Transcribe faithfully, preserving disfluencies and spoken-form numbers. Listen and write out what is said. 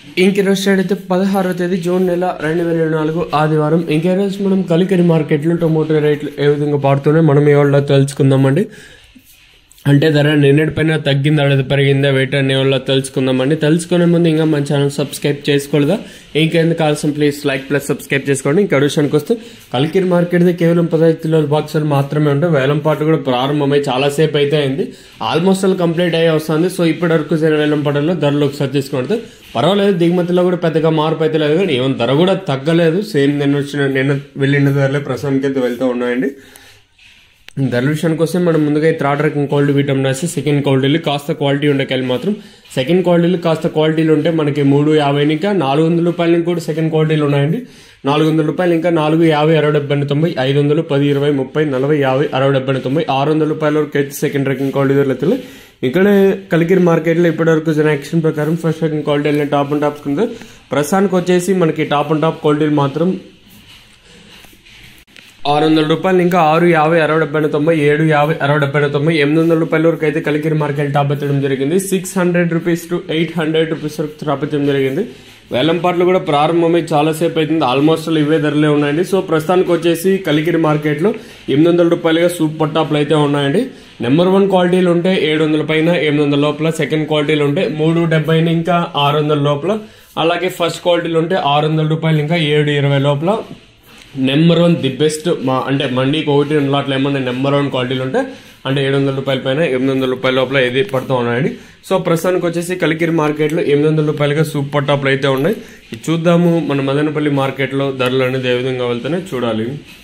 ఇంక రోజు స్టార్ట్ అయితే పదహారవ తేదీ జూన్ నెల రెండు వేల ఇరవై నాలుగు ఆదివారం. ఇంకే రోజు మనం కలికిరి మార్కెట్లో టొమాటో రేట్లు ఏ విధంగా పాడుతున్నాయి మనం ఇవాళ తెలుసుకుందామండి. అంటే ధర నిన్నటిపైన తగ్గిందా లేదా పెరిగిందా వెయిట్ అనే వాళ్ళ తెలుసుకుందామండి. తెలుసుకునే ముందు ఇంకా మన ఛానల్ సబ్స్క్రైబ్ చేసుకోలేదా? ఇంకెందుకు కావాల్సిన ప్లీజ్ లైక్ ప్లస్ సబ్స్క్రైబ్ చేసుకోండి. ఇంకా విషయానికి వస్తే కలికిరి మార్కెట్ కేవలం పదహైదు కిలోల బాక్సులు మాత్రమే ఉంటాయి. వేలం పాటు కూడా ప్రారంభమై చాలాసేపు అయితే అయింది, ఆల్మోస్ట్ ఆల్ కంప్లీట్ అయ్యి వస్తుంది. సో ఇప్పటి వరకు వేలం పాటల్లో ధరలు ఒకసారి తీసుకుంటే పర్వాలేదు, దిగుమతిలో కూడా పెద్దగా మార్పు అయితే లేదు, కానీ ఏమైనా ధర కూడా తగ్గలేదు. సేమ్ నిన్న వచ్చిన నిన్న వెళ్ళిన ధరలే ప్రస్తుతానికి అయితే వెళ్తూ ఉన్నాయండి. ధరల విషయానికి వస్తే మనం ముందుగా థర్డ్ రకం క్వాలిటీ విటమిన్ రాసి సెకండ్ క్వాలిటీలు కాస్త క్వాలిటీ ఉండేకాయలు మాత్రం సెకండ్ క్వాలిటీలు కాస్త క్వాలిటీలు ఉంటే మనకి మూడు యాభై ఇంకా నాలుగు వందల రూపాయలు కూడా సెకండ్ క్వాలిటీలు ఉన్నాయండి. నాలుగు వందల రూపాయలు ఇంకా నాలుగు యాభై అరవై డెబ్బై తొంభై ఐదు వందలు పది ఇరవై ముప్పై నలభై యాభై అరవై డెబ్బై తొంభై ఆరు వందల రూపాయల వరకు అయితే సెకండ్ రకం క్వాలిటీ ధరలు. ఇక్కడ కలికిరి మార్కెట్లో ఇప్పటివరకు జన యాక్షన్ ప్రకారం ఫస్ట్ రకం క్వాలిటీ టాప్ అండ్ టాప్స్ కింద ప్రస్తుతానికి వచ్చేసి మనకి టాప్ అండ్ టాప్ క్వాలిటీలు మాత్రం ఆరు వందల రూపాయలు ఇంకా ఆరు యాభై అరవై డెబ్బై తొంభై ఏడు యాభై అరవై డెబ్బై తొంభై ఎనిమిది వందల రూపాయల వరకు అయితే కలికిరి మార్కెట్ టాప్ ఎత్తడం జరిగింది. Six hundred rupees to eight hundred rupees వరకు టాప్ ఎత్తడం జరిగింది. వేలం పాటలు కూడా ప్రారంభమై చాలాసేపు అవుతుంది, ఆల్మోస్ట్ ఇవే ధరలే ఉన్నాయండి. సో ప్రస్తుతానికి వచ్చేసి కలికిరి మార్కెట్లో ఎనిమిది వందల రూపాయలుగా సూపర్ టాప్లు అయితే ఉన్నాయండి. నెంబర్ వన్ క్వాలిటీలు ఉంటే ఏడు వందల పైన ఎనిమిది వందల లోపల, సెకండ్ క్వాలిటీలు ఉంటే మూడు డెబ్బై ఇంకా ఆరు వందల లోపల, అలాగే ఫస్ట్ క్వాలిటీలు ఉంటే ఆరు వందల రూపాయలు ఇంకా ఏడు ఇరవై లోపల. నెంబర్ వన్ ది బెస్ట్ మా అంటే మండీకి ఒకటి రెండు లాట్లు ఏమన్నా నెంబర్ వన్ క్వాలిటీలు ఉంటే అంటే ఏడు వందల రూపాయల పైన ఎనిమిది వందల రూపాయల లోపల ఏది పడుతూ ఉన్నాయండి. సో ప్రస్తుతానికి వచ్చేసి కలికిరి మార్కెట్లో ఎనిమిది వందల రూపాయలుగా సూపర్ టాప్లు అయితే ఉన్నాయి. చూద్దాము మన మదనపల్లి మార్కెట్లో ధరలు అనేది ఏ విధంగా వెళ్తానే చూడాలి.